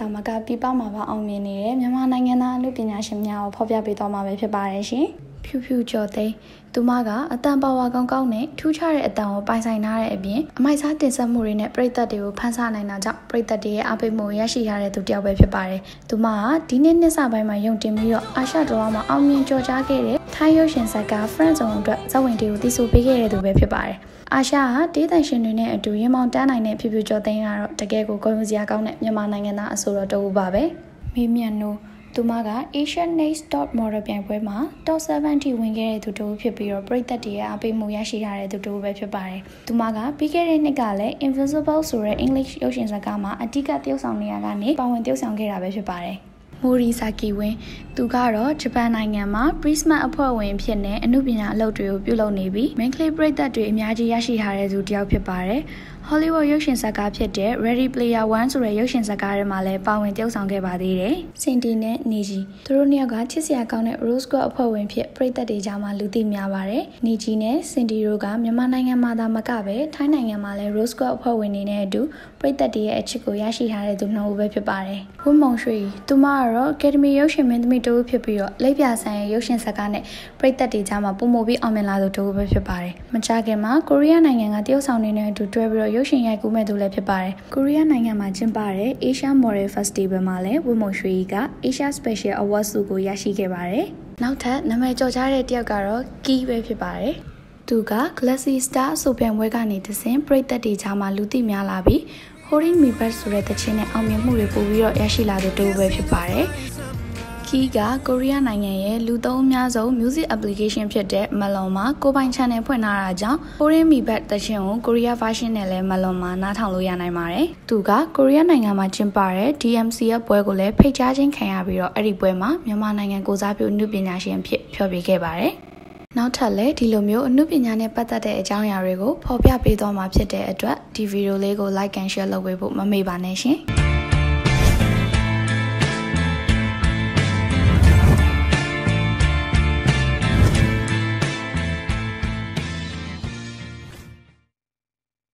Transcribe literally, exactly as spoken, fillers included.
မကပြပမှာပါအောင်မြင်နေတဲ့မြန်မာနိုင်ငံသားလူပညာရှင်များကိုဖော်ပြပေးသွားမှာပဲဖြစ်ပါတယ်ရှင်။ဖြူဖြူကျော်သိန်းသူမကအတန်ပါဝါကောင်းကောင်းနဲ့ထူးခြားတဲ့အတန်ကိုပိုင်ဆိုင်ထားတဲ့အပြင်အမိုက်စားတင်ဆက်မှုတွေနဲ့ပြည်သက်တွေကိုဖန်ဆနိုင်တာကြောင့်ပြည်သက်တွေရဲ့အားပေးမှုရရှိရတဲ့သူတယောက်ပဲဖြစ်ပါတယ်။သူမကဒီနေ့နှစ်စပိုင်းမှာယုံတင်ပြီးတော့အာရှဒေါ်မှာအောင်မြင်ကြော်ကြားခဲ့တဲ့ထိုင်းရုပ်ရှင်ဇာတ်ကား Friends အတွက်ဇာတ်ဝင်တွေကိုတည်ဆူပေးခဲ့တဲ့သူပဲဖြစ်ပါတယ်။အာရှကဒေသရှင်တွေနဲ့အတူရင်မောင်တန်းနိုင်တဲ့ဖြူဖြူကျော်သိန်းကတော့တကယ်ကိုဂုဏ်ယူစရာကောင်းတဲ့မြန်မာနိုင်ငံသားအဆိုတော်တူပါပဲ။မေးမြန်းနိုးသူမက Asian Next Top Model ပြိုင်ပွဲမှာ Top เซเว่น ထိဝင်ခဲ့တဲ့သူတူဖြစ်ပြီးတော့ပြည်သက်တွေရဲ့အားပေးမှုရရှိရတဲ့သူတူပဲဖြစ်ပါတယ်။သူမကပြီးခဲ့တဲ့နှစ်ကလည်း Invisible ဆိုတဲ့ English ရုပ်ရှင်ဇာတ်ကားမှာအတိအကတရုပ်ဆောင်နေရကနေပါဝင်တရုပ်ဆောင်ခဲ့တာပဲဖြစ်ပါတယ်။မိုရီဆာကီဝင်းသူကတော့ဂျပန်နိုင်ငံမှာ Prisma အဖွဲ့ဝင်ဖြစ်နေအမှုပညာအလုပ်တွေကိုပြုလုပ်နေပြီး main clay ပြည်သက်တွေအများကြီးရရှိထားတဲ့သူတယောက်ဖြစ်ပါတယ်။ Hollywood ရုပ်ရှင်ဇာတ်ကားဖြစ်တဲ့ Ready Player One ဆိုတဲ့ရုပ်ရှင်ဇာတ်ကားထဲမှာလည်းပါဝင်တရုပ်ဆောင်ခဲ့ပါသေးတယ်။စင်တီနဲ့နေဂျီသူတို့နှစ်ယောက်ကချစ်စရာကောင်းတဲ့ Rose Squad အဖွဲ့ဝင်ဖြစ်ပြည်သက်တွေကြားမှာလူသိများပါတယ်။နေဂျီနဲ့စင်တီတို့ကမြန်မာနိုင်ငံမှာသာမကပဲထိုင်းနိုင်ငံမှာလည်း Rose Squad အဖွဲ့ဝင်တွေနဲ့အတူပြည်သက်တွေရဲ့အချစ်ကိုရရှိထားတဲ့သူနှစ်ဦးပဲဖြစ်ပါတယ်။ဝင်းမုံရွှေသူမကတော့ Academy ရုပ်ရှင်မင်းသမီးတူဖြစ်ပြီးတော့လက်ပြဆန်ရဲ့ရုပ်ရှင်ဇာတ်ကားနဲ့ပြည်သက်တွေကြားမှာပုံမပြီးအောင်မြင်လာသူတူပဲဖြစ်ပါတယ်။မကြခင်မှာကိုရီးယားနိုင်ငံကတရုတ်ဆောင်တွေနဲ့အတူတွဲပြီးတော့ရုပ်ရှင်ရိုက်ကူးမဲ့သူလည်းဖြစ်ပါတယ်။ကိုရီးယားနိုင်ငံမှာကျင်းပတဲ့ Asia Model Festival မှာလည်းဝင်းမုံရွှေက Asia Special Award ဆုကိုရရှိခဲ့ပါတယ်။နောက်ထပ်နာမည်ကျော်ကြားတဲ့တယောက်ကတော့ Key ပဲဖြစ်ပါတယ်။သူက Galaxy Star ဆိုပြန်ပွဲကနေတဆင့်ပြည်သက်တွေကြားမှာလူသိများလာပြီး Holding Me Back ဆိုတဲ့တခြင်းနဲ့အောင်မြင်မှုတွေပို့ပြီးတော့ရရှိလာတဲ့တူပဲဖြစ်ပါတယ်။Key ကကိုရီးယားနိုင်ငံရဲ့လူသုံးအများဆုံး music application ဖြစ်တဲ့ Melon မှာကိုပိုင် channel ဖွင့်ထားတာကြောင့် Holding Me Back တခြင်းကိုကိုရီးယား version နဲ့လည်း Melon မှာနားထောင်လို့ရနိုင်ပါတယ်။သူကကိုရီးယားနိုင်ငံမှာကျင်းပတဲ့ D M C ရဲ့ပွဲကိုလည်းဖိတ်ကြားခြင်းခံရပြီးတော့အဲ့ဒီပွဲမှာမြန်မာနိုင်ငံကိုစားပြုအနုပညာရှင်ဖြစ်ဖျော်ဖြေခဲ့ပါတယ်။နောက်ထပ်လည်းဒီလိုမျိုးအနုပညာနဲ့ပတ်သက်တဲ့အကြောင်းအရာတွေကိုဖော်ပြပေးသွားမှာဖြစ်တဲ့အတွက်ဒီဗီဒီယိုလေးကို like and share လုပ်ပေးဖို့မမေ့ပါနဲ့ရှင်။